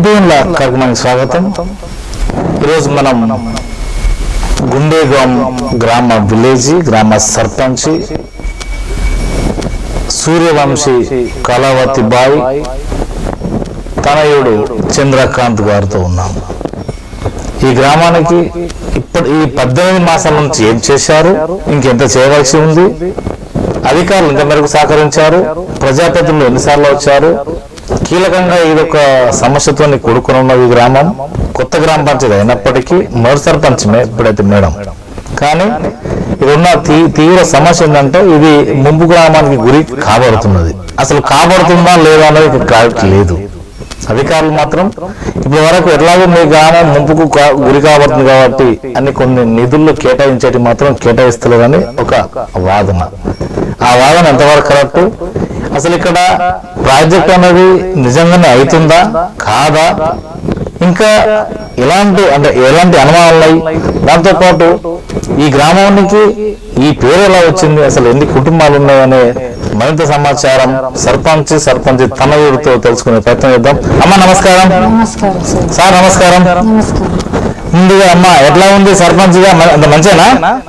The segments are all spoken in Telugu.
ఎంపీల కార్యక్రమానికి స్వాగతం. ఈరోజు మనం గుండేగాం గ్రామ గ్రామ సర్పంచ్ సూర్యవంశీ కళావతి బాయ్ తనయుడు చంద్రకాంత్ గారితో ఉన్నాం. ఈ గ్రామానికి ఈ 18 మాసాల నుంచి ఏం చేశారు, ఇంకెంత చేయవలసి ఉంది, అధికారులు ఎంత మేరకు సహకరించారు, ప్రజాప్రతినిధులు ఎన్నిసార్లు వచ్చారు, కీలకంగా ఇదొక సమస్యతో కూడుకున్న ఈ గ్రామం కొత్త గ్రామ పంచాయతీ అయినప్పటికీ మొదటి సర్పంచమే ఇప్పుడైతే మేడం. కానీ ఇదున్న తీవ్ర సమస్య ఏంటంటే ఇది ముంపు గ్రామానికి గురి కాబడుతున్నది. అసలు కాబడుతుందా లేదా అనేది క్లారిటీ లేదు. అధికారులు మాత్రం ఇప్పటి వరకు ఎట్లాగో మీ గ్రామం ముంపుకు గురి కాబడుతుంది కాబట్టి అన్ని కొన్ని నిధుల్లో కేటాయించేటి మాత్రం కేటాయిస్తలేదని ఒక వాదన. ఆ వాదన ఎంతవరకు కరెక్ట్, అసలు ఇక్కడ ప్రాజెక్ట్ అనేది నిజంగానే అవుతుందా కాదా, ఇంకా ఎలాంటి అనుమానాలు ఉన్నాయి, దాంతోపాటు ఈ గ్రామానికి ఈ పేరు ఎలా వచ్చింది, అసలు ఎన్ని కుటుంబాలు ఉన్నాయనే మరింత సమాచారం సర్పంచ్ తనయుడితో తెలుసుకునే ప్రయత్నం చేద్దాం. అమ్మ నమస్కారం. సార్ నమస్కారం. ముందుగా అమ్మ ఎట్లా ఉంది సర్పంచ్ గా, అంత మంచిగా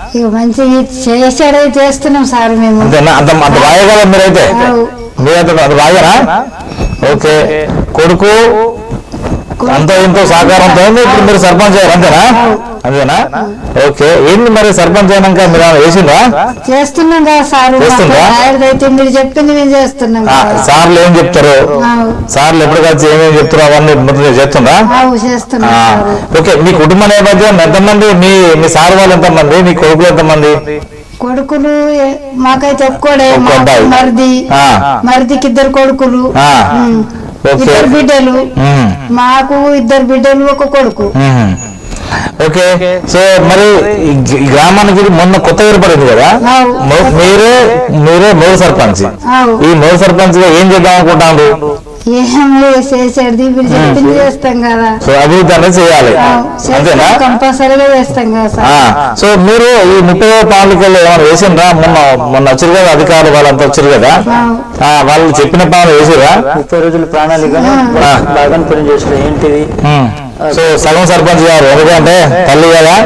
చేస్తున్నాం సార్ మేము. అంతేనా? అంత బాగా మీరైతే అది బాగానా? ఓకే, కొడుకు అంత ఇంతో సహకారంతో ఇప్పుడు మీరు సర్పంచ్ అయ్యారు అంతేనా? ఓకే, ఏంటి మరి సర్పంచ్ అయినాక మీరు వేసిందా? చేస్తున్నాం కదా సార్. మీరు చెప్పింది మేము చేస్తున్నాం. సార్లు ఏం చెప్తారు, సార్లు ఎప్పుడు కలిసి ఏమేమి చెప్తారు అవన్నీ చేస్తుందా? ఓకే, మీ కుటుంబ నేపథ్యం ఎంతమంది, మీ సార్ వాళ్ళు ఎంతమంది, మీ కొడుకులు ఎంతమంది? కొడుకులు మాకైతే ఒక్కడే, మరిదికి 2 కొడుకులు, 2 బిడ్డలు, మాకు 2 బిడ్డలు 1 కొడుకు. ఓకే, సో మరి ఈ గ్రామానికి మొన్న కొత్త ఏర్పడింది కదా, మీరే మూడు సర్పంచ్. ఈ మూడు సర్పంచ్ గా ఏం చేద్దాం అనుకుంటాను? చేసేది మీరు చెప్పింది చేస్తాం కదా. సో అభివృద్ధి అనేది చేయాలి అంతేనా? కంపల్సరీగా చేస్తాం కదా. సో మీరు ఈ 30వ పాలనలో ఏమైనా వేసిండ్రా? మొన్న వచ్చారు కదా అధికారులు, వాళ్ళంతా వచ్చారు కదా, వాళ్ళు చెప్పిన పాలన వేసిరా? 30 రోజుల ప్రణాళిక బాగా పని చేసారు. ఏంటిది? సో సగం సర్పంచ్ గారు, ఎందుకంటే తల్లి కదా,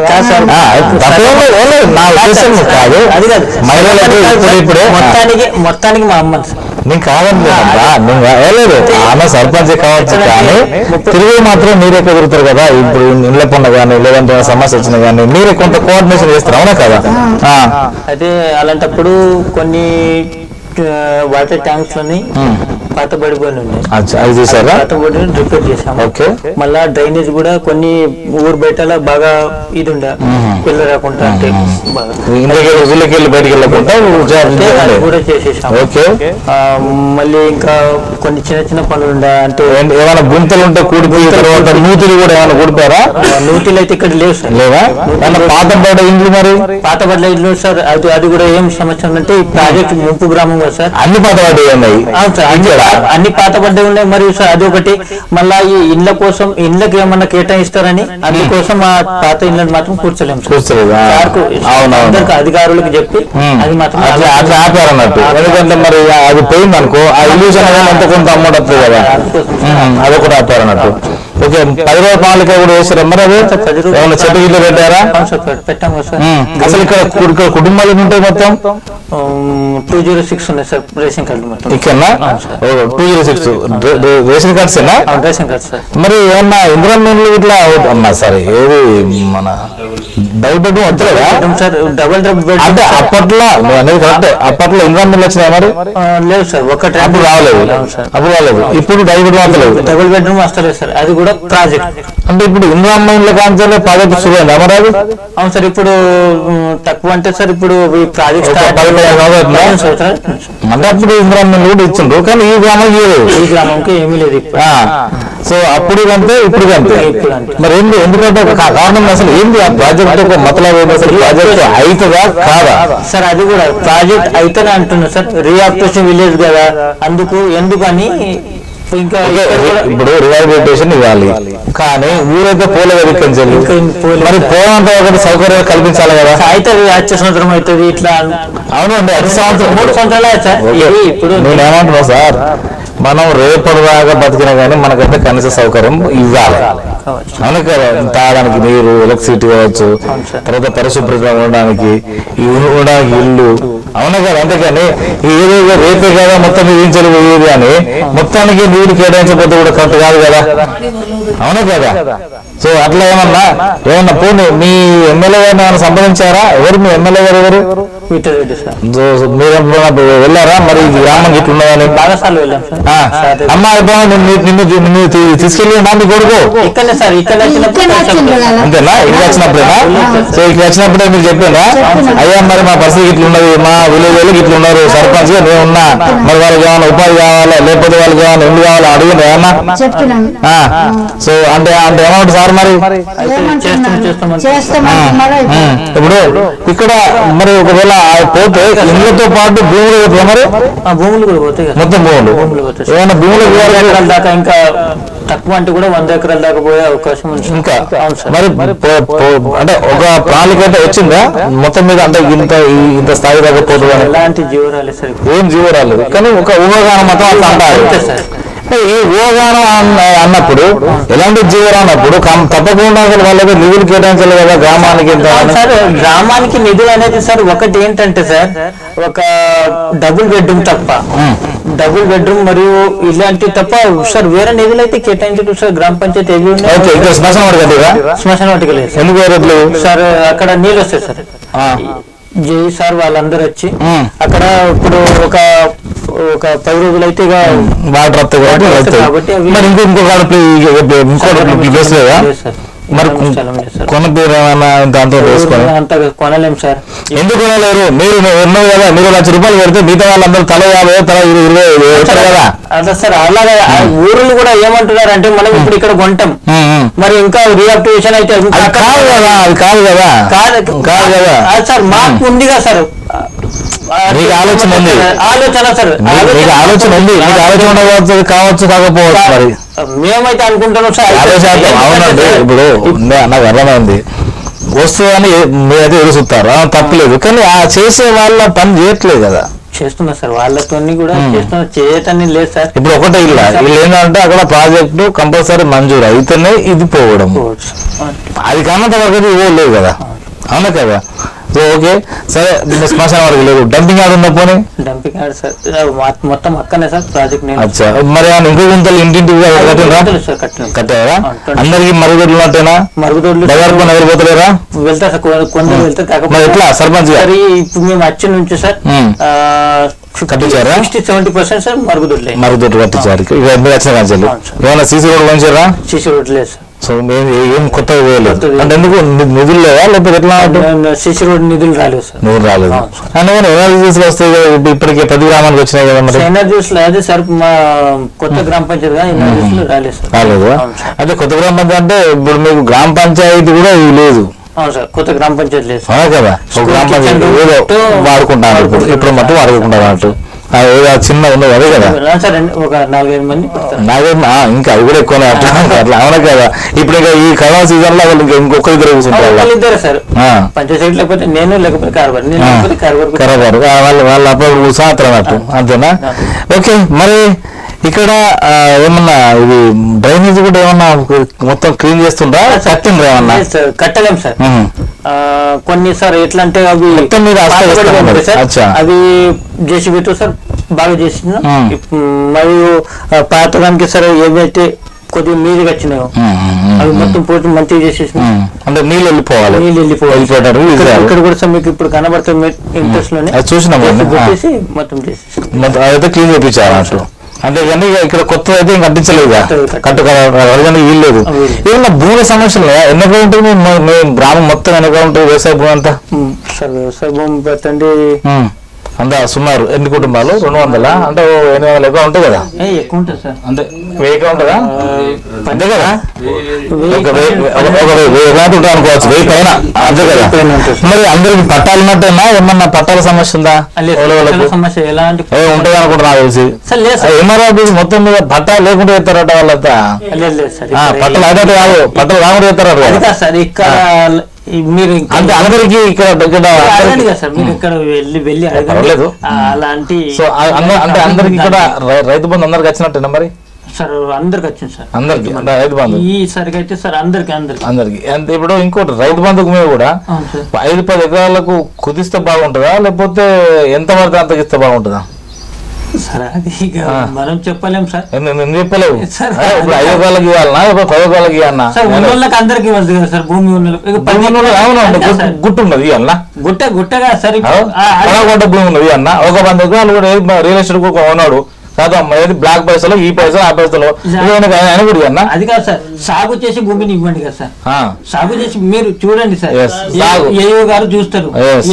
నా ఉద్దేశం కాదు, మహిళలకు ఇప్పుడు మొత్తానికి మా అమ్మ నేను కాదండి, ఆమె సర్పంచ్ కావచ్చు, కానీ తిరిగి మాత్రం మీరే కుదురుతారు కదా. ఇప్పుడు ఇళ్ళ పనులు కానీ లేదంటే సమస్య వచ్చినా కానీ మీరే కొంత కోఆర్డినేషన్ చేస్తారు, అవునా కదా? అయితే అలాంటప్పుడు కొన్ని వాటర్ ట్యాంక్స్ లోని పాత పడిపోయి ఉన్నాయి, పాత పడి రిపేర్ చేసాము. మళ్ళా డ్రైనేజ్ కూడా కొన్ని ఊరు బయట బాగా ఇది ఉండే పిల్ల రాకుండా, అంటే కూడా చేసేసాము. మళ్ళీ ఇంకా కొన్ని చిన్న పనులు ఉండే, అంటే ఏమైనా గుంతలు ఉంటే కూడిపోయిన తర్వాత నూతులు కూడా ఏమైనా కూడిపోయారా? నూతులు అయితే ఇక్కడ లేవు సార్. లేవా? పాత పడ్డ ఇండ్లు, మరి పాత పడ్డ ఇండ్లు సార్. అది కూడా ఏం సమస్య అంటే ఈ ప్రాజెక్ట్ ముంపు గ్రామం కదా సార్, అన్ని పాత పడ్డాయి ఉన్నాయి. అన్ని పాత పడ్డాయి ఉన్నాయి. మరియు అది ఒకటి, మళ్ళా ఈ ఇండ్ల కోసం ఇండ్లకి ఏమన్నా కేటాయిస్తారని అందుకోసం ఆ పాత ఇండ్లను మాత్రం కూర్చోలేము. అధికారులకు చెప్పి అది మాత్రం ఆపారు అన్నట్టు. ఎందుకంటే మరి అది పోయింది అనుకో, ఆ ఇల్యూషన్ ఎంత కొంత అమౌంట్ వస్తుంది కదా, అదొకటి ఆపారు అన్నట్టు. ఓకే, 10 రూపాయల పాలక కూడా వేసారా? మరి అదే ఏమన్నా చెట్టు గిట్లు పెట్టారా? పెట్టాము సార్. అసలు ఇక్కడ కుటుంబాలు ఉంటాయి మొత్తం 206 ఉన్నాయి సార్ రేషన్ కార్డు మొత్తం. ఇక్కడ 206 ration cards ration card sir. మరి ఏమన్నా ఇంద్రామిన్లు ఇట్లా అమ్మా సరే, ఏది మన డబుల్ బెడ్రూమ్ వద్దలేదా సార్? డబుల్ బెడ్ అంటే అప్పట్లో అనేది కరెక్ట్, అప్పట్లో ఇంద్రామిన్లు వచ్చినాయి మరి? లేవు సార్, ఒకటి అప్పుడు రాలేదు. ఇప్పుడు డబుల్ బెడ్రూమ్ వస్తలేదు. డబుల్ బెడ్రూమ్ వస్తలేదు సార్. అది కూడా ప్రాజెక్ట్, అంటే ఇప్పుడు ఇంద్రామిన్ల కాంచాలే ప్రాజెక్ట్ శుభ్రం మరి అది? అవును సార్. ఇప్పుడు తక్కువ అంటే సార్, ఇప్పుడు ఈ ప్రాజెక్ట్ అంటే అప్పుడు ఇంద్రామిన్లు కూడా ఇచ్చిండ్రు, కానీ ఈ గ్రామంకి ఏమీ లేదు. సో అప్పుడు కంటే ఇప్పుడు కంటే మరి ఏంటి, ఎందుకంటే కారణం అసలు ఏంటి ఆ ప్రాజెక్ట్ ఒక మతలబ్ ఏంటి, అసలు ప్రాజెక్ట్ అవుతుందా కాదా సార్? అది కూడా ప్రాజెక్ట్ అయితేనే అంటున్నారు సార్. రీఆక్టివేషన్ విలేజ్ కదా, ఎందుకని ఇంకా ఇప్పుడు రిహాబిలిటేషన్ ఇవ్వాలి, కానీ ఊరైతే పోలే వెలికించాలి, మరి పోలంటే ఒకటి సౌకర్యాలు కల్పించాలి కదా. అయితే వచ్చే సంవత్సరం అవుతుంది ఇట్లా. అవునండి, 3 సంవత్సరాలు సార్. ఇప్పుడు నేను ఏమంటున్నా సార్, మనం రేపటి దాకా బతికినా కానీ మనకైతే కనీస సౌకర్యం ఇవ్వాలి. అవును కదా, తాగడానికి నీరు, ఎలక్ట్రిసిటీ కావచ్చు, తర్వాత పరిశుభ్రంగా ఉండడానికి ఉండడానికి ఇల్లు, అవునా కదా. అంతేకాని ఏదో రేపే కదా మొత్తం విధించలు పోయేది అని మొత్తానికి నీరు కేటాయించకపోతే కూడా కరెక్ట్ కాదు కదా, అవునా కదా. సో అట్లా ఏమన్నా పోనీ మీ ఎమ్మెల్యే గారిని ఏమైనా సంప్రదించారా? ఎవరు మీ ఎమ్మెల్యే గారు? ఎవరు మీరు వెళ్ళారా మరి గ్రామం ఇట్లా ఉన్నదని? అమ్మ నిన్ను తీసుకెళ్ళి మీ కొడుకు అంతేనా? ఇక్కడ వచ్చినప్పుడేనా? సో ఇక్కడ వచ్చినప్పుడే మీరు చెప్పారా, అయ్యా మరి మా పరిస్థితి ఇట్లా ఉన్నది, మా విలేజ్ వాళ్ళకి ఇట్లా ఉన్నారు, సర్పంచ్ గా నేను ఉన్నా, మరి వాళ్ళకి ఏమైనా ఉపాధి కావాలా లేకపోతే వాళ్ళకి ఏమైనా ఇల్లు కావాలా అడిగింది ఏమన్నా? సో అంటే ఏమంటారు సార్ మరి? ఇప్పుడు ఇక్కడ మరి ఒకవేళ పోతే ఇళ్ళతో పాటు భూములు పోతాయి, మరి భూములు కూడా పోతాయి, మొత్తం భూములు ఏమైనా భూములు దాకా ఇంకా తక్కువ అంటే కూడా 100 ఎకరాల దాకా పోయే అవకాశం ఉంది. ఇంకా మరి అంటే ఒక ప్రణాళిక అయితే వచ్చిందా మొత్తం మీద? అంటే ఇంత స్థాయి దాకా పోతుంది అని ఎలాంటి జీవో రాలేదు సార్, ఏం జీవో రాలేదు, కానీ ఒక ఊహాగానం మాత్రం అట్లా అంటారు. ఈ ఊహాగానం అన్నప్పుడు ఎలాంటి జీవో అన్నప్పుడు తప్పకుండా వాళ్ళకి నిధులు కేటాయించాలి కదా గ్రామానికి. సార్ గ్రామానికి నిధులు అనేది సార్ ఒకటి ఏంటంటే సార్, ఒక డబుల్ బెడ్రూమ్ తప్ప, డబుల్ బెడ్రూమ్ మరియు ఇలాంటి తప్ప సార్ వేరే నిధులు అయితే కేటాయించడం సార్ గ్రామ పంచాయతీ ఏవి ఉన్నాయి. శ్మశాన వాటిక లేదు. ఎందుకు సార్? అక్కడ నీళ్ళు వస్తాయి సార్, జై సార్ వాళ్ళందరూ వచ్చి అక్కడ ఇప్పుడు ఒక 10 రోజులు అయితే వాటర్ వస్తాయి కాబట్టి మరి కొన పేరు ఏమన్నా దాంతో కొనలేం సార్. ఎందుకు కొనలేరు? మీరు ఎన్నో కదా, మీరు ₹1,00,000 పెడితే మిగతా వాళ్ళందరూ తల 50 తల 20 కదా. అదే సార్, అలాగే ఊర్లు కూడా ఏమంటున్నారు అంటే మనం ఇప్పుడు ఇక్కడ కొంటాం, మరి ఇంకా రీయాక్టివేషన్ అయితే కాదు కదా, అది కాదు కదా, కాదు కదా సార్. మాకు ఉంది కదా సార్, మీకు ఆలోచన ఉంది, ఆలోచన సార్, మీకు ఆలోచన ఉంది, మీకు ఆలోచన ఉండవచ్చు కావచ్చు కాకపోవచ్చు. మరి మేమైతే అనుకుంటున్నాం సార్. అవునండి, ఇప్పుడు నాకు అర్థమైంది వస్తుందని మీరైతే ఎదురుస్తారు, తప్పలేదు, కానీ ఆ చేసే వాళ్ళ పని చేయట్లేదు కదా. చేస్తున్నా సార్, వాళ్ళతో కూడా చేస్తున్నా, చేయటాన్ని లేదు సార్. ఇప్పుడు ఒకటే ఇల్లు ఏంటంటే అక్కడ ప్రాజెక్టు కంపల్సరీ మంజూరు అయితేనే ఇది పోవడం, అది కానంత వరకు లేదు కదా, అవునా కదా. సో ఓకే సరే, శ్మశాన వరకు లేదు, డంపింగ్ యార్డ్ ఉందా? పోనీ డంపింగ్ యార్డ్ సార్ మొత్తం అక్కనే సార్ ప్రాజెక్ట్. అచ్చా, మరి ఇంకో గుంతలు ఇంటింటికి కట్టారా? అందరికి మరుగుదొడ్లు ఉన్నట్టేనా? మరుగుదొడ్లు పోతలేరా? వెళ్తారు సార్, కొందరు వెళ్తారు. కాకపోతే ఎట్లా సర్పంచ్ ఇప్పుడు మేము వచ్చి నుంచి సార్ కట్టించారా? 60-70% సార్ మరుగుదొడ్లు కట్టించారు. ఇక మీరు వచ్చిన కాంచెలు ఏమైనా సీసీ రోడ్లు ఉంచారా? సీసీ రోడ్ లేదు సార్. సో ఏం కొత్తగా వేయలేదు అంటే ఎందుకు? నిధులు లేవా లేకపోతే ఎట్లా? సీసీ రోడ్ నిధులు రాలేదు సార్. నిధులు రాలేదు అంటే ఎనర్జీస్ వస్తాయి కదా, ఇప్పటికే 10 గ్రామాలకు వచ్చినాయి కదా. మరి ఎనర్జీస్ అదే సార్, మా కొత్త గ్రామ పంచాయతీ ఎనర్జీస్ రాలేదు. అంటే కొత్త గ్రామ పంచాయతీ అంటే ఇప్పుడు మీకు గ్రామ పంచాయతీ కూడా ఇది లేదు. అవును సార్, కొత్త గ్రామ పంచాయతీ లేదు కదా. గ్రామ పంచాయతీ ఏదో వాడుకుంటాను ఇప్పుడు మట్టు వాడుకుంటారు అన్నట్టు, ఏదో చిన్న ఉన్నది అదే కదా. ఒక 4-5 మంది ఇంకా అది కూడా ఎక్కువ అట్లా అట్లా అవునా కదా. ఇప్పుడు ఇంకా ఈ కరోనా సీజన్ లో వాళ్ళు ఇంకొక ఇద్దరు కూర్చుంటారు. ఇద్దరు సార్, పంచాయతీ లేకపోతే నేను, లేకపోతే కరబారు వాళ్ళు అప్పుడు కూర్చోత్రం అన్నట్టు, అంతేనా? ఓకే, మరి ఇక్కడ ఏమన్నా ఇది డ్రైనేజ్ కూడా ఏమన్నా మొత్తం క్లీన్ చేస్తుండ్రా? కట్టిండ్రా ఏమన్నా? కట్టలేం సార్, కొన్ని సార్ ఎట్లా అంటే అవి అవి జేసీబీతో సార్ బాగా చేసిన, మరియు పాతడానికి సార్ ఏవైతే కొద్దిగా నీరుగా వచ్చినాయో అవి మొత్తం పోటీ మంచిగా చేసేసిన, అంటే నీళ్ళు వెళ్ళిపోవాలి. ఇక్కడ కూడా సార్ మీకు ఇప్పుడు కనబడుతుంది ఇంట్రెస్ట్ లోనే చూసి మొత్తం చేసేసి అయితే క్లీన్ చేయించారు అన్నట్టు. అంతేగాని ఇక్కడ కొత్త అయితే ఇంక కట్టించలేదు, కట్టుకోవడానికి వీల్లేదు. ఏమన్నా భూముల సమస్యలు ఎన్నగా ఉంటుంది? గ్రామం మొత్తం ఎన్నగా ఉంటుంది వ్యవసాయ భూమి అంతా? సార్ వ్యవసాయ భూమి పెట్టండి అంతా సుమారు ఎన్ని కుటుంబాలు? 200 అంటే 800 ఎక్కువ ఉంటాయి కదా. ఎక్కువ ఉంటుంది సార్, అంటే 1000 ఎక్కువ ఉంటుందా? అంతే కదా, ఒక 1000 ఉంటాయి అనుకోవచ్చు, 1000 పైన అంతే కదా. మరి అందరికి పట్టాలు ఉన్నట్టేనా? ఏమన్నా పట్టాల సమస్య ఉందా? సమస్య ఎలాంటి ఉంటుంది అనుకుంటున్నా తెలిసి. ఎంఆర్ఆర్ మొత్తం మీద పట్టాలు లేకుండా చేస్తారట వాళ్ళంతా. పట్టాలు అయితే కాదు, పట్టాలు రాకుండా చేస్తారట సార్. ఇక్కడ మీరు అంటే అందరికి ఇక్కడ అడగండి కదా సార్, మీరు ఇక్కడ వెళ్ళి అడగలేదు అలాంటి. సో అంటే అందరికి ఇక్కడ రైతు బంధు అందరికి వచ్చినట్టేనా మరి? సార్ అందరికి వచ్చింది సార్, అందరికి రైతు బంధు ఈసారికి అయితే సార్ అందరికి అంటే ఇప్పుడు ఇంకోటి రైతు బంధుకు మీద కూడా 5-10 ఎకరాలకు కుదిస్తే బాగుంటుందా లేకపోతే ఎంత పడితే అంతకి ఇస్తే బాగుంటుందా సార్? అది మనం చెప్పలేం సార్. నేను చెప్పలేవు. ఇప్పుడు 5 ఎకరాలకు ఇవ్వాలన్నా 10 ఎకరాలకు ఇవ్వాలన్నా? సార్ అందరికి ఇవ్వాలి కదా సార్, భూమి గుట్టు ఉన్నది ఇవ్వాలన్నా? గుట్టగా సార్ భూమి ఉన్నది అన్న, ఒక 100 ఎకరాలు కూడా రియల్ ఎస్టేట్ ఉన్నాడు కాదమ్మా, ఏది బ్లాక్ పైసలు ఈ పైసలు ఆ పైసలు అన్న. అది కాదు సార్, సాగు చేసి భూమిని ఇవ్వండి కదా సార్. సాగు చేసి మీరు చూడండి సార్, ఏఓ గారు చూస్తారు,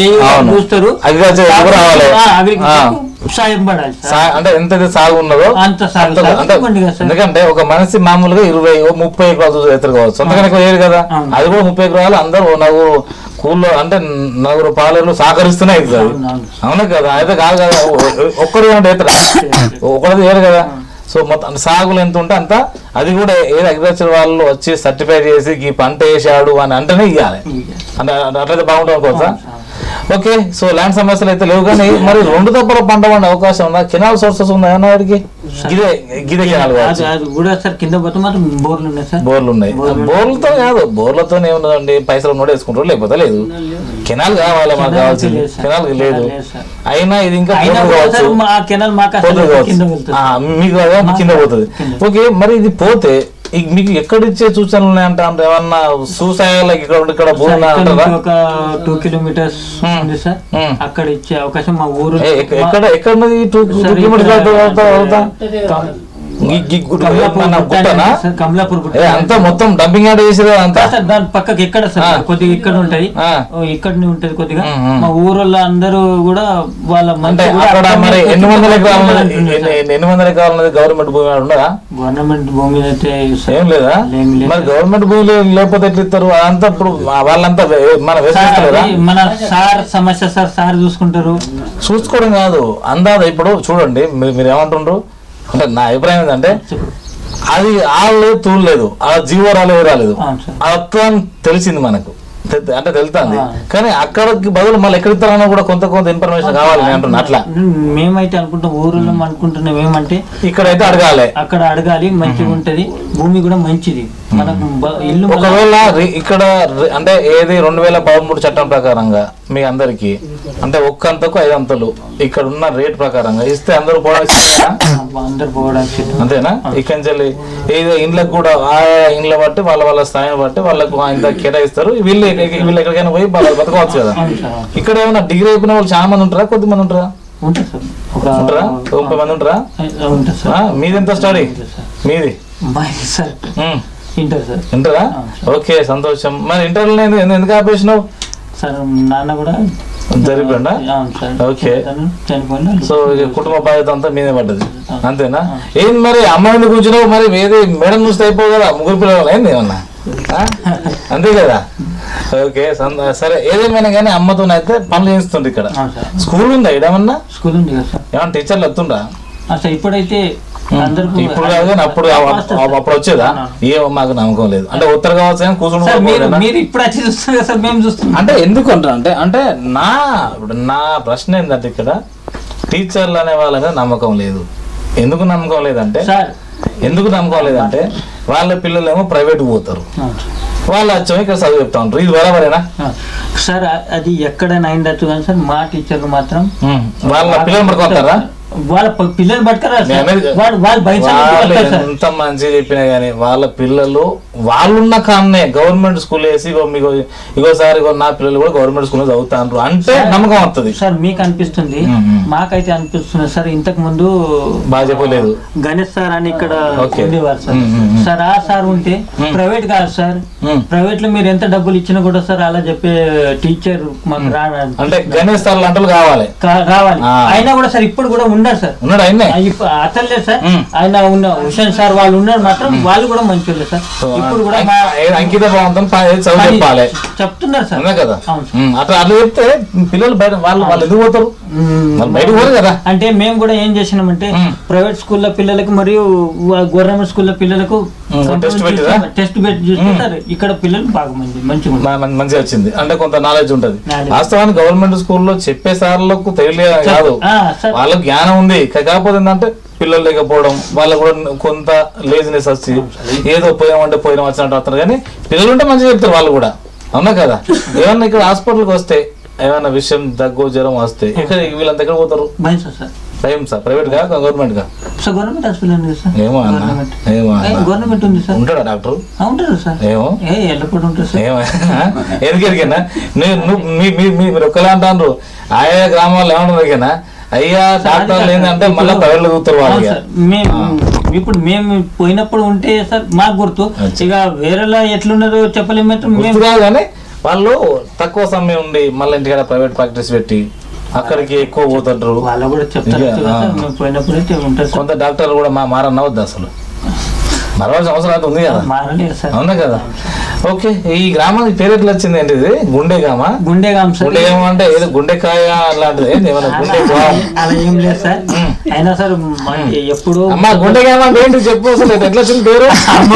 సాయం పడాలి అంటే ఎంత సాగు ఉన్నదో అంత సాగు. ఎందుకంటే ఒక మనిషి మామూలుగా 20-30 ఎకరాలు ఎత్తురు కావచ్చు, అంతకన్నా వేరు కదా. అది కూడా 30 ఎకరాలు అందరూ నలుగురు స్కూల్లో అంటే 4 పాలలు సహకరిస్తూనే అవుతుంది. అవును కదా, అయితే కాదు కదా, ఒక్కరు అంటే ఒకరిది వేరు కదా. సో మొత్తం సాగులు ఎంత ఉంటే అంత. అది కూడా ఏది అగ్రికల్చర్ వాళ్ళు వచ్చి సర్టిఫై చేసి ఈ పంట వేసాడు అని అంటేనే ఇవ్వాలి, అంటే అట్లయితే బాగుంటుంది అనుకోవచ్చా? ఓకే. సో ల్యాండ్ సమస్యలు అయితే లేవు, కానీ మరి 2 దప్పల పంట పండే అవకాశం ఉందా? కెనాల్ సోర్సెస్ ఉన్నాయన్న వాడికి? గిదే కెనాల్ బోర్లు ఉన్నాయి. బోర్లతో కాదు, బోర్లతో ఏమున్నదండి, పైసలు ఉన్నోడు వేసుకుంటారు, లేకపోతే లేదు. కెనాల్ కావాలి మనకు, కావాల్సింది కెనాల్ లేదు. అయినా ఇది ఇంకా మీకు కింద పోతుంది. ఓకే, మరి ఇది పోతే మీకు ఎక్కడిచ్చే సూచనలు ఉన్నాయంట? అంటే ఏమన్నా సూసాయాలకి ఇక్కడ భూమి ఒక 2 కిలోమీటర్స్ ఉంది సార్, అక్కడ ఇచ్చే అవకాశం మా ఊరు. ఎక్కడ 2 కిలోమీటర్స్ కమలాపూర్ అంతా మొత్తం డంపింగ్ యార్డ్ చేసేది అంతా. దాని పక్కకి ఎక్కడ సార్ కొద్దిగా ఇక్కడ ఉంటది, ఇక్కడ ఉంటది కొద్దిగా. మా ఊరోళ్ళు అందరూ కూడా వాళ్ళ మరి 800 ఎకరాలు గవర్నమెంట్ భూమి ఉండదా? గవర్నమెంట్ భూమి అయితే ఏం లేదా? మరి గవర్నమెంట్ భూమి లేకపోతే ఎట్లా ఇస్తారు? అదంతా ఇప్పుడు వాళ్ళంతా మన సార్ సమస్య సార్ చూసుకుంటారు. చూసుకోవడం కాదు, అందాద. ఇప్పుడు చూడండి, మీరు ఏమంటుండ్రు అంటే నా అభిప్రాయం ఏంటంటే, అది ఆడలేదు తూడలేదు, ఆ జీవో రాలేదు, అర్థం తెలిసింది మనకు, అంటే తెలుస్తుంది. కానీ అక్కడికి బదులు మళ్ళీ ఎక్కడ ఇస్తారన్నా కూడా కొంత ఇన్ఫర్మేషన్ కావాలి అంటున్నా. అట్లా మేమైతే అనుకుంటాం, ఊరిలో అనుకుంటున్నాం ఏమంటే ఇక్కడైతే అడగాలి, అక్కడ అడగాలి, మంచిగా ఉంటది, భూమి కూడా మంచిది మనకు. ఇల్లు ఒకవేళ ఇక్కడ అంటే ఏది 2013 చట్టం ప్రకారంగా మీ అందరికి అంటే ఒక్కంతకు 5 అంతలు ఇక్కడ ఉన్న రేట్ ప్రకారంగా ఇస్తే అందరూ పోవడానికి అంతేనా? ఇక్కడి నుంచి ఏదో ఇండ్లకు కూడా ఆ ఇండ్ల బట్టి వాళ్ళ స్థాయిని బట్టి వాళ్ళకు ఇంత కేటాయిస్తారు. వీళ్ళు ఎక్కడికైనా పోయి బతకవచ్చు కదా. ఇక్కడ ఏమైనా డిగ్రీ అయిపోయిన వాళ్ళు చాలా మంది ఉంటారా? కొద్ది మంది ఉంటారా? 90 మంది ఉంటారా? మీది ఎంత స్టడీ? మీది ఇంటరా? ఓకే, సంతోషం. మరి ఇంటర్లో ఎందుకు ఆపేసినావు? సార్ నాన్న కూడా జరిపోయిందా? ఓకే. సో కుటుంబ బాధ్యత అంతా మీదే పడ్డది, అంతేనా? ఏంది మరి అమ్మాయిని కూర్చున్నావు, మరి ఏది మేడం చూస్తే అయిపోవు కదా, 3 పిల్లలు ఏంది ఏమన్నా? అంతే కదా. ఓకే, సరే. ఏదేమైనా కానీ అమ్మతోనైతే పనులు చేస్తుండే. ఇక్కడ స్కూల్ ఉందా? ఇడేమన్నా స్కూల్ ఉంది కదా. ఏమన్నా టీచర్లు వస్తుండ్రా? ఇప్పుడైతే ఇప్పుడు కాదు కానీ అప్పుడు వచ్చేదా? ఏమో మాకు నమ్మకం లేదు. అంటే ఉత్తర కావచ్చు కానీ కూర్చుని అంటే ఎందుకు అంటే నా ప్రశ్న ఏంటంటే, ఇక్కడ టీచర్లు అనే వాళ్ళ మీద నమ్మకం లేదు. ఎందుకు నమ్మకం లేదంటే వాళ్ళ పిల్లలు ఏమో ప్రైవేట్ పోతారు, వాళ్ళు వచ్చాము ఇక్కడ చదువు చెప్తా ఉంటారు. ఇది బరాబరేనా సార్? అది ఎక్కడైనా అయిందచ్చు కానీ సార్, మా టీచర్లు మాత్రం వాళ్ళ పిల్లలు పడుకోతారా? వాళ్ళ పిల్లలు పట్టుకరా? ఎంత మంచిగా చెప్పినా గానీ వాళ్ళ పిల్లలు వాళ్ళున్న కాన్నే గవర్నమెంట్ స్కూల్ వేసి ఇగోసారి నా పిల్లలు కూడా గవర్నమెంట్ స్కూల్ చదువుతారు అంటే నమ్మకం వస్తుంది. సార్ మీకు అనిపిస్తుంది, మాకైతే అనిపిస్తుంది సార్. ఇంతకు ముందు బాగా చెప్పలేదు గణేష్ సార్ అని ఇక్కడ ఉండేవారు సార్. సార్ ఆ సార్ ఉంటే ప్రైవేట్ కాదు సార్, ప్రైవేట్ లో మీరు ఎంత డబ్బులు ఇచ్చినా కూడా సార్ అలా చెప్పే టీచర్ మాకు రావాలి. అంటే గణేష్ సార్ లాంటి కావాలి. అయినా కూడా సార్ ఇప్పుడు కూడా ఉన్నారు సార్. అతను లేదు సార్, ఆయన ఉన్న హుషన్ సార్ వాళ్ళు ఉన్నారు మాత్రం, వాళ్ళు కూడా మంచి సార్. ఇప్పుడు కూడా అంకిత బాగుంటుంది చెప్తున్నారు సార్ కదా. అట్లా చెప్తే పిల్లలు బయట వాళ్ళు ఎందుకు పోతారు? బయటకు పోదు కదా. అంటే మేము కూడా ఏం చేసినామంటే ప్రైవేట్ స్కూల్లో పిల్లలకు మరియు గవర్నమెంట్ స్కూల్లో పిల్లలకు టెస్ట్ పెట్టి చూసుకుంటారు. ఇక్కడ పిల్లలు బాగా మంచిగా వచ్చింది. అంటే కొంత నాలెడ్జ్ ఉంటది. వాస్తవానికి గవర్నమెంట్ స్కూల్లో చెప్పే సార్లకు తెలియదు కాదు, వాళ్ళకి జ్ఞానం ఉంది. కాకపోతే ఏంటంటే పిల్లలు లేకపోవడం, వాళ్ళకు కూడా కొంత లేజినెస్ వచ్చి ఏదో పోయామంటే పోయినా వచ్చినట్టు వస్తారు. కానీ పిల్లలు ఉంటే మంచిగా చెప్తారు వాళ్ళు కూడా, అవునా కదా. ఏమన్నా ఇక్కడ హాస్పిటల్కి వస్తే ఏమన్నా విషయం దగ్గు జ్వరం వస్తే ఇక్కడ వీళ్ళంతా ఎక్కడ పోతారు? భయం సార్. ప్రైవేట్ గా గవర్నమెంట్ గా? Government hospital. ఏమో గవర్నమెంట్ ఉంది సార్. ఉంటాడా డాక్టర్? ఉంటారు సార్. ఏమో ఎల్లప్పుడు ఉంటారు సార్. ఏమో ఎందుకెరికైనా మీరు ఒక్కలే అంటారు. ఆయా గ్రామాల్లో ఏమన్నా ఎరికైనా అయ్యా డాక్టర్లు ఏంటంటే మళ్ళీ ప్రైవేట్ చూస్తారు వాళ్ళు. ఇప్పుడు మేము పోయినప్పుడు ఉంటే సార్ మాకు గుర్తు. ఇక వేరేలా ఎట్లున్నారో చెప్పలేము కానీ వాళ్ళు తక్కువ సమయం ఉండి మళ్ళీ ఇంటికాడ ప్రైవేట్ ప్రాక్టీస్ పెట్టి అక్కడికి ఎక్కువ పోతుంటారు. కొంత డాక్టర్లు కూడా మారన్నవద్దు అసలు, మరవాల్సిన అవసరం అయితే ఉంది కదా, అవునా కదా. ఓకే, ఈ గ్రామానికి పేరు ఎట్లా వచ్చింది? ఏంటి ఇది? గుండెగామ. గుండెగామ అంటే ఏదో గుండెకాయ అలాంటిది ఏమన్నా? అలా ఏం లేదు సార్. అయినా సార్ ఎప్పుడు అమ్మా గుండెగామ అంటే ఏంటి చెప్పు అసలు, ఎట్లా వచ్చింది పేరు?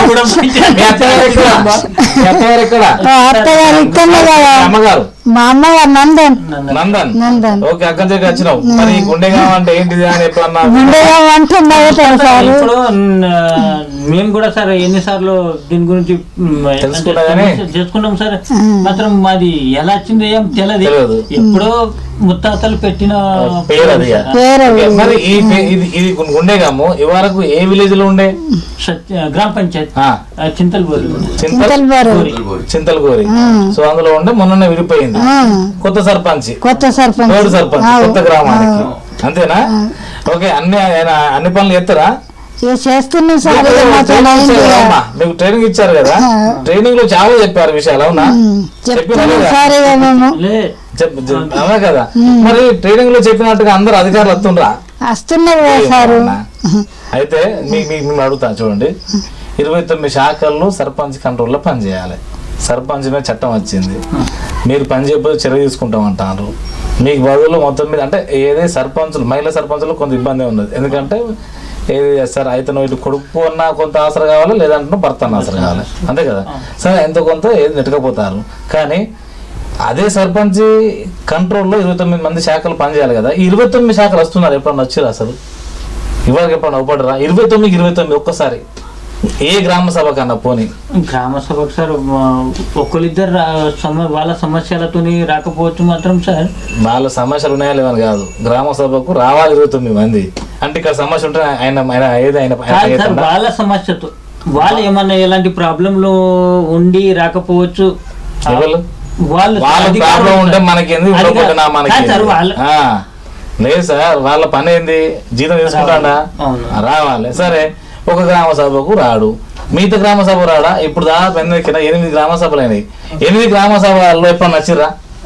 అమ్మగారు మా అమ్మగారు నందన్. నందన్. ఓకే, అక్కడి దగ్గర వచ్చినావు. మరి గుండెగామ అంటే ఏంటిది అని ఎప్పుడన్నా? గుండెగామ అంటే ఇప్పుడు మేము కూడా సార్ ఎన్నిసార్లు దీని గురించి చేసుకున్నాం సార్. మాత్రం మాది ఎలా వచ్చింది ఏం తెలియదు. ఎప్పుడో ముత్తాతలు పెట్టిన పేరు అది. మరి ఇది గుండెగాము ఇవరకు ఏ విలేజ్ లో ఉండే? గ్రామ పంచాయత్ చింతలగూరి. చింతలగూరి. సో అందులో ఉండే మొన్న విడిపోయింది. కొత్త సర్పంచ్ కొత్త గ్రామానికి, అంతేనా? ఓకే, అన్ని పనులు చేస్తారా? చేస్తున్నాం సార్. మీకు ట్రైనింగ్ ఇచ్చారు కదా, ట్రైనింగ్ లో చాలా చెప్పారు విషయాలు, అవునా? అవునా కదా. మరి ట్రైనింగ్ లో చెప్పినట్టుగా అందరు అధికారులు వస్తున్నారు సార్. అయితే మేము అడుగుతాను చూడండి, 29 శాఖల్లో సర్పంచ్ కంట్రోల్లో పనిచేయాలి. సర్పంచ్ మీద చట్టం వచ్చింది, మీరు పని చేయకపోతే చర్య తీసుకుంటాం అంటారు. మీకు బదులు మొత్తం మీద అంటే ఏదే సర్పంచులు, మహిళా సర్పంచులు కొంత ఇబ్బంది ఉన్నది. ఎందుకంటే ఏది చేస్తారు, అయితే నువ్వు ఇటు కొడుకు అన్న కొంత ఆసర కావాలి, లేదంటే భర్త అన్న ఆసర కావాలి, అంతే కదా. సరే ఎంతో కొంత ఏది నెట్టుకపోతారు. కానీ అదే సర్పంచ్ కంట్రోల్లో 29 మంది శాఖలు పనిచేయాలి కదా. ఈ 29 శాఖలు వస్తున్నారు, ఎప్పుడన్నా వచ్చారు అసలు? ఇవాళ ఎప్పుడన్నా అవపడరా? 29 ఒక్కసారి ఏ గ్రామ సభ కన్నా పోనీ? గ్రామ సభకు సార్ ఒకరిద్దరు వాళ్ళ సమస్యలతో రాకపోవచ్చు మాత్రం సార్. వాళ్ళ సమస్యలు ఉన్నాయా లేవని కాదు, గ్రామ సభకు రావాలి 29 మంది. అంటే ఇక్కడ సమస్య ఉంటే వాళ్ళ సమస్యతో వాళ్ళు ఏమన్నా ఎలాంటి ప్రాబ్లంలు ఉండి రాకపోవచ్చు. వాళ్ళ ప్రాబ్లం ఉంటే మనకి ఎందుకు లేదు సార్. వాళ్ళ పని ఏంది? జీతం తీసుకుంటాడా? రావాలి. సరే, ఒక గ్రామ సభకు రాడు, మిగతా గ్రామ సభ రాడా? ఇప్పుడు దాదాపు 8 గ్రామ సభలు అయినాయి. 8 గ్రామ సభల్లో ఎప్పుడు నచ్చిరా?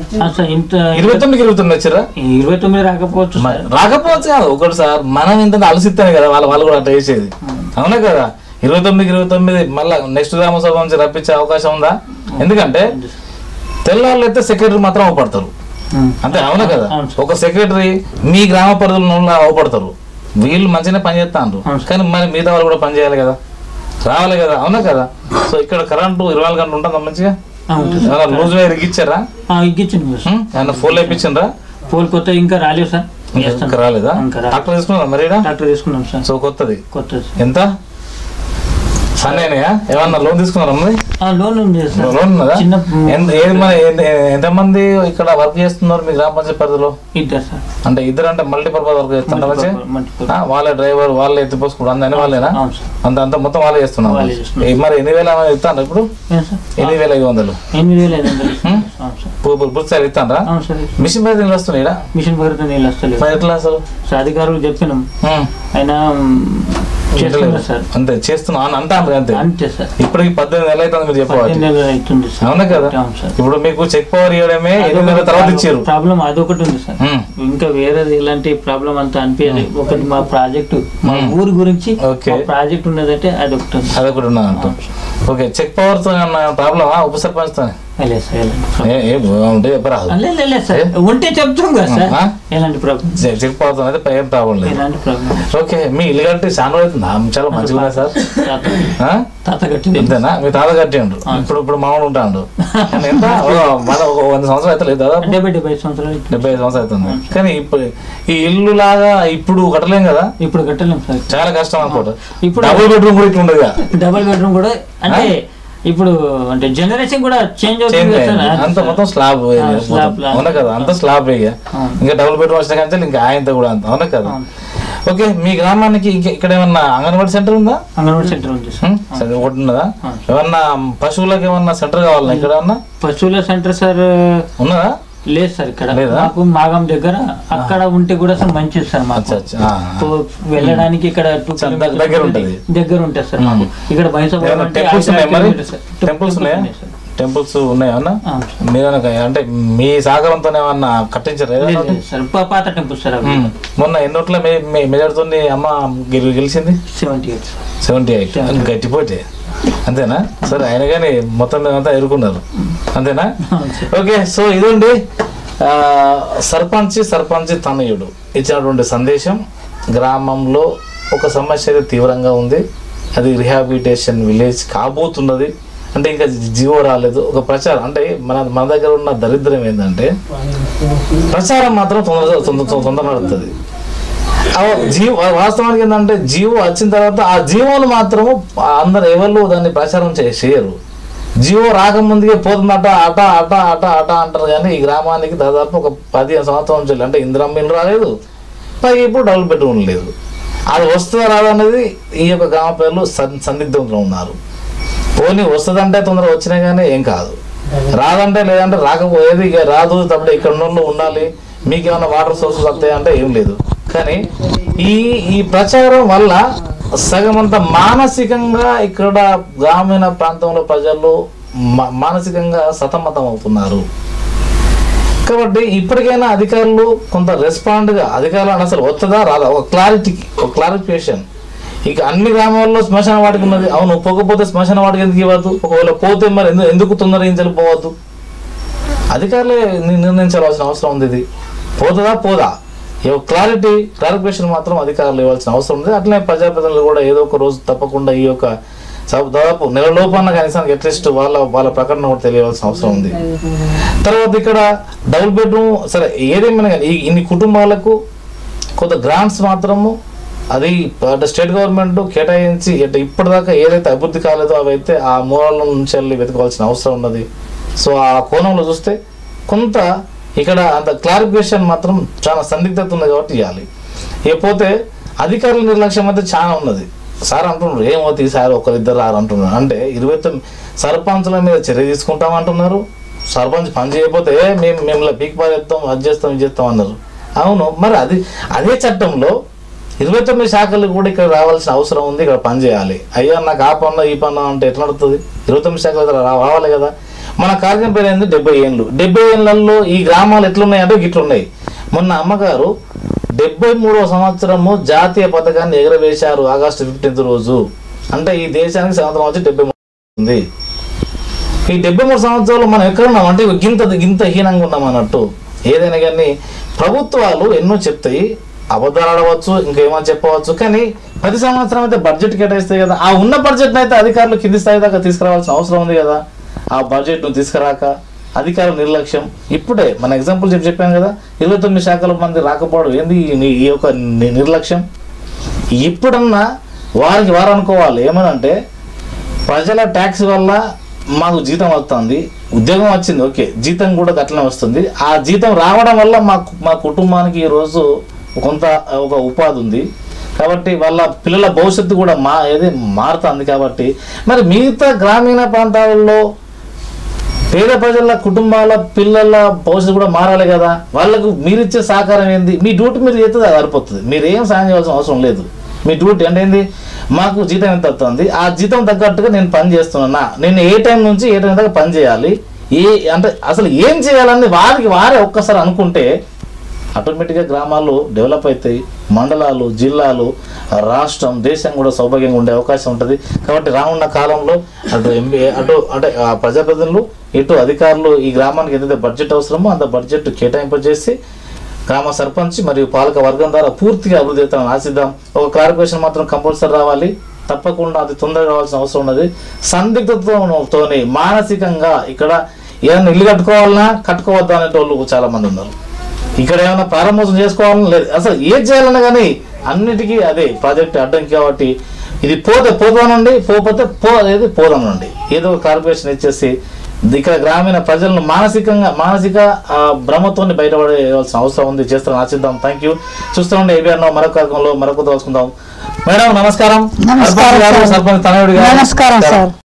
29 వచ్చిరా? 29 రాకపోవచ్చు కాదు ఒకటి సార్. మనం ఇంత అలసిస్తానే కదా వాళ్ళు కూడా అట్లా చేసేది, అవునా కదా. 29 మళ్ళా నెక్స్ట్ గ్రామ సభ నుంచి రప్పించే అవకాశం ఉందా? ఎందుకంటే తెల్లాళ్ళు అయితే సెక్రటరీ మాత్రం అవపడతారు, అంతే, అవునా కదా. ఒక సెక్రటరీ మీ గ్రామ పరిధిలో అవపడతారు, వీళ్ళు మంచిగానే పనిచేస్తాను. కానీ మరి మిగతా వాళ్ళు కూడా పనిచేయాలి కదా, రావాలి కదా, అవునా కదా. సో ఇక్కడ కరెంటు 24 గంటలు ఉంటుందా మంచిగా? లూజ్ వైర్ ఇచ్చారా? ఇచ్చింది. ఫోన్ వేయించిండ్రా? ఫోన్ కొత్త ఇంకా రాలేదు సార్. ఇంకా రాలేదా? డాక్టర్ తీసుకున్నారా? మరి డాక్టర్ తీసుకున్నాం సార్. సో కొత్తది ఎంత? సన్నయ్యా ఏమన్నా లోన్ తీసుకున్నారా? లోన్ ఉన్నదా? ఎంతమంది ఇక్కడ వర్క్ చేస్తున్నారు మీ గ్రామ పంచాయతీ పరిధిలో? అంటే ఇద్దరు అంటే మల్టీపర్పస్ వర్క్ చేస్తున్నారు మంచిగా? వాళ్ళే డ్రైవర్, వాళ్ళే ఎత్తిపోసుకుంటారు, అందరినీ వాళ్ళేనా? అంత మొత్తం వాళ్ళే చేస్తున్నారు. మరి 8,000 ఇస్తాను ఇప్పుడు? 8,500 పూర్తి ఇస్తారా? మిషన్ మీద నీళ్ళు వస్తున్నాయి? మిషన్ పేరుతో నీళ్ళు వస్తలేదు. ఎట్లా అసలు? అధికారులు చెప్పినాం, అయినా అంతే చేస్తున్నాం అంటాను అంతే. ఇప్పటికి 18 నెలలు అవుతుంది మీరు చెప్పవచ్చు, అవునా కదా. ఇప్పుడు మీకు చెక్ పవర్ ఇవ్వడమే 8 నెలల తర్వాత ఇచ్చారు. ప్రాబ్లం అదొకటి ఉంది సార్, ఇంకా వేరే ఇలాంటి ప్రాబ్లం అంతా అనిపించదు. ఒకటి మా ప్రాజెక్టు, మా ఊరు గురించి ప్రాజెక్ట్ ఉన్నదంటే అదొకటి ఉన్నదంట. ఓకే, చెక్ పవర్ తో ప్రాబ్లమా ఉప సర్పంచ్ తో? ఉంటే చెప్తాం కదా సార్, ఎలాంటి ప్రాబ్లం చెప్పిపోతాం అయితే ఏం ప్రాబ్లం లేదు. ఓకే, మీ ఇల్లు కట్టి చాలా అవుతుందా? చాలా మంచిగా ఉన్నాయి సార్. తాత కట్టి అంతేనా? మీ తాత కట్టిండు, ఇప్పుడు మామూలు ఉంటాడు. ఎంత మన 100 సంవత్సరాలు అయితే లేదు దాదాపు 75 సంవత్సరాలు అవుతుంది. కానీ ఇప్పుడు ఈ ఇల్లు లాగా ఇప్పుడు కట్టలేం కదా, ఇప్పుడు కట్టలేం సార్, చాలా కష్టం అనుకోండి. ఇప్పుడు డబుల్ బెడ్రూమ్ కూడా ఇట్లా ఉండదు, డబుల్ బెడ్రూమ్ కూడా అంటే ఇప్పుడు అంటే జనరేషన్ కూడా చేంజ్ అవుతుంది. అంత మొత్తం స్లాబ్ అవునా కదా, అంత స్లాబ్ ఇంకా డబుల్ బెడ్రూమ్ వచ్చిన కానీ ఇంకా ఆయనతో కూడా అంత అవునా కదా. ఓకే, మీ గ్రామానికి ఇక్కడ ఏమన్నా అంగన్వాడీ సెంటర్ ఉందా? అంగన్వాడీ సెంటర్ ఉంది ఒకటి ఉన్నదా? ఏమన్నా పశువులకు ఏమన్నా సెంటర్ కావాలా? ఇక్కడ ఏమన్నా పశువుల సెంటర్ సార్ ఉన్నదా? లేదు సార్, ఇక్కడ మాకు మాగం దగ్గర అక్కడ ఉంటే కూడా సార్ మంచిది సార్. మాకు వెళ్ళడానికి ఇక్కడ దగ్గర ఉంటుంది సార్. మాకు ఇక్కడ టెంపుల్స్ ఉన్నాయన్నా? మీరు అంటే మీ సహకారంతో ఏమన్నా కట్టించారు? పాత టెంపుల్ సార్. మొన్న ఎన్నోట్ల మెజార్తో అమ్మ గెలిచింది? 78. గట్టిపోతే అంతేనా సరే, ఆయన కానీ మొత్తం మీద అంతా ఎదుర్కొన్నారు అంతేనా? ఓకే, సో ఇదండి సర్పంచ్ తనయుడు ఇచ్చినటువంటి సందేశం. గ్రామంలో ఒక సమస్య అయితే తీవ్రంగా ఉంది, అది రిహాబిలిటేషన్ విలేజ్ కాబోతున్నది. అంటే ఇంకా జీవో రాలేదు, ఒక ప్రచారం. అంటే మన దగ్గర ఉన్న దరిద్రం ఏంటంటే ప్రచారం మాత్రం తొందర నడుతుంది. వాస్తవానికి ఏంటంటే జీవో వచ్చిన తర్వాత ఆ జీవోలు మాత్రము అందరు ఎవరు దాన్ని ప్రచారం చేయరు. జీవో రాకముందుకే పోతుందట అట అట అట అట అంటారు. కానీ ఈ గ్రామానికి దాదాపు ఒక 15 సంవత్సరాల నుంచి అంటే ఇందిరమ్మ ఇల్లు రాలేదు, పైగా ఇప్పుడు డబుల్ బెడ్రూమ్ లేదు. అది వస్తుందా రాదనేది ఈ యొక్క గ్రామ పేర్లు సందిగ్ధంలో ఉన్నారు. పోనీ వస్తుందంటే తొందరగా వచ్చినా కానీ ఏం కాదు, రాదంటే లేదంటే రాకపోయేది. ఇక రాదు తప్పుడు ఇక్కడ ఉన్న ఉండాలి, మీకు ఏమైనా వాటర్ సోర్సెస్ వస్తాయి అంటే ఏం లేదు. కానీ ఈ ప్రచారం వల్ల సగమంత మానసికంగా ఇక్కడ గ్రామీణ ప్రాంతంలో ప్రజలు మానసికంగా సతమతం అవుతున్నారు. కాబట్టి ఇప్పటికైనా అధికారులు కొంత రెస్పాండ్గా అధికారులు అసలు వస్తుందా రాదా ఒక క్లారిఫికేషన్. ఇక అన్ని గ్రామాల్లో శ్మశాన వాటికి ఉన్నది, అవును పోకపోతే శ్మశాన వాటికి ఎందుకు ఇవ్వద్దు? ఒకవేళ పోతే మరి ఎందుకు తొందరగా పోవద్దు? అధికారులే నిర్ణయించాల్సిన అవసరం ఉంది. ఇది పోదా క్లారిఫికేషన్ మాత్రం అధికారులు ఇవ్వాల్సిన అవసరం ఉంది. అట్లనే ప్రజాప్రతినిధులు కూడా ఏదో ఒక రోజు తప్పకుండా ఈ యొక్క దాదాపు నెల లోపల కనీసం అట్లీస్ట్ వాళ్ళ ప్రకటన కూడా తెలియవలసిన అవసరం ఉంది. తర్వాత ఇక్కడ డబుల్ బెడ్రూమ్ సరే ఏదేమైనా కానీ ఇన్ని కుటుంబాలకు కొంత గ్రాంట్స్ మాత్రము అది స్టేట్ గవర్నమెంట్ కేటాయించి ఇప్పటిదాకా ఏదైతే అభివృద్ధి కాలేదో అవైతే ఆ మూలాల నుంచి వెళ్ళి వెతుకోవాల్సిన అవసరం ఉన్నది. సో ఆ కోణంలో చూస్తే కొంత ఇక్కడ అంత క్లారిఫికేషన్ మాత్రం చాలా సందిగ్ధత ఉంది కాబట్టి ఇవ్వాలి. ఇకపోతే అధికారుల నిర్లక్ష్యం అయితే చాలా ఉన్నది. సార్ అంటున్నారు ఏమవుతుంది సార్ ఒకరిద్దరు రారు అంటున్నారు. అంటే 29 సర్పంచుల మీద చర్య తీసుకుంటామంటున్నారు. సర్పంచ్ పని చేయకపోతే మేము మిమ్మల్ని పీక్ పారేస్తాం, అది చేస్తాం, ఇది చేస్తాం అన్నారు. అవును, మరి అదే చట్టంలో 29 శాఖలు కూడా ఇక్కడ రావాల్సిన అవసరం ఉంది, ఇక్కడ పని చేయాలి. అయ్యా నాకు ఆ పన్ను ఈ పన్ను అంటే ఎట్లా నడుతుంది? 29 శాఖలు రావాలి కదా. మన కార్యం పేరు ఏంది 70 ఏళ్ళు. 70 ఏళ్లలో ఈ గ్రామాలు ఎట్లున్నాయంటే ఇట్లున్నాయి. మొన్న అమ్మగారు 73వ సంవత్సరము జాతీయ పథకాన్ని ఎగరవేశారు ఆగస్టు 15 రోజు. అంటే ఈ దేశానికి సంవత్సరం వచ్చి 73 ఉంది. ఈ 73 సంవత్సరాలు మనం ఎక్కడున్నాం అంటే గింత హీనంగా ఉన్నాం అన్నట్టు. ఏదైనా కానీ ప్రభుత్వాలు ఎన్నో చెప్తాయి, అబద్ధాలు ఆడవచ్చు, ఇంకేమని చెప్పవచ్చు. కానీ ప్రతి సంవత్సరం అయితే బడ్జెట్ కేటాయిస్తాయి కదా. ఆ ఉన్న బడ్జెట్ని అయితే అధికారులు కింది స్థాయి దాకా తీసుకురావాల్సిన అవసరం ఉంది కదా. ఆ బడ్జెట్ను తీసుకురాక అధికారుల నిర్లక్ష్యం. ఇప్పుడే మన ఎగ్జాంపుల్ చెప్పాను కదా, 29 శాఖల మంది రాకపోవడం ఏంది ఈ యొక్క నిర్లక్ష్యం. ఇప్పుడన్నా వారు అనుకోవాలి ఏమనంటే ప్రజల ట్యాక్స్ వల్ల మాకు జీతం వస్తుంది, ఉద్యోగం వచ్చింది, ఓకే జీతం కూడా అట్లనే వస్తుంది. ఆ జీతం రావడం వల్ల మా కుటుంబానికి ఈరోజు కొంత ఒక ఉపాధి ఉంది కాబట్టి వాళ్ళ పిల్లల భవిష్యత్తు కూడా మారుతుంది. కాబట్టి మరి మిగతా గ్రామీణ ప్రాంతాలలో పేద ప్రజల కుటుంబాల పిల్లల భవిష్యత్తు కూడా మారాలి కదా. వాళ్ళకు మీరిచ్చే సహకారం ఏంది? మీ డ్యూటీ మీరు చేస్తే అది సరిపోతుంది, మీరేం సాయం చేయాల్సిన అవసరం లేదు. మీ డ్యూటీ అంటే ఏంది? మాకు జీతం ఎంత వస్తుంది, ఆ జీతం తగ్గట్టుగా నేను పని చేస్తున్నా, నేను ఏ టైం నుంచి ఏ టైం దాకా పని చేయాలి, అంటే అసలు ఏం చేయాలని వారే ఒక్కసారి అనుకుంటే ఆటోమేటిక్గా గ్రామాలు డెవలప్ అవుతాయి, మండలాలు, జిల్లాలు, రాష్ట్రం, దేశం కూడా సౌభాగ్యంగా ఉండే అవకాశం ఉంటుంది. కాబట్టి రానున్న కాలంలో అటు అంటే ప్రజాప్రతినిధులు, ఇటు అధికారులు ఈ గ్రామానికి ఏదైతే బడ్జెట్ అవసరమో అంత బడ్జెట్ కేటాయింపజేసి గ్రామ సర్పంచ్ మరియు పాలక వర్గం ద్వారా పూర్తిగా అభివృద్ధి అవుతామని ఆశిద్దాం. ఒక క్లారిఫికేషన్ మాత్రం కంపల్సరీ రావాలి, తప్పకుండా అది తొందరగా రావాల్సిన అవసరం ఉన్నది. సందిగ్ధతతోని మానసికంగా ఇక్కడ ఏదైనా ఇల్లు కట్టుకోవద్దా అనే వాళ్ళు చాలా మంది ఉన్నారు. ఇక్కడ ఏమైనా ప్రారంభోత్సవం చేసుకోవాలని లేదు, అసలు ఏది చేయాలన్నా కానీ అన్నిటికీ అదే ప్రాజెక్ట్ అడ్డంకి. కాబట్టి ఇది పోదానండి, పోతే పోదానండి, ఏదో ఒక కార్పొరేషన్ ఇచ్చేసి ఇక్కడ గ్రామీణ ప్రజలను మానసిక భ్రమతో బయటపడేయాల్సిన అవసరం ఉంది. చేస్తారని ఆశిద్దాం. Thank you. చూస్తామండి ABR మరొక కార్యక్రమంలో మరొక తెలుసుకుందాం. మేడం నమస్కారం. నమస్కారం. సర్పంచ్ తనయుడిగా నమస్కారం సార్.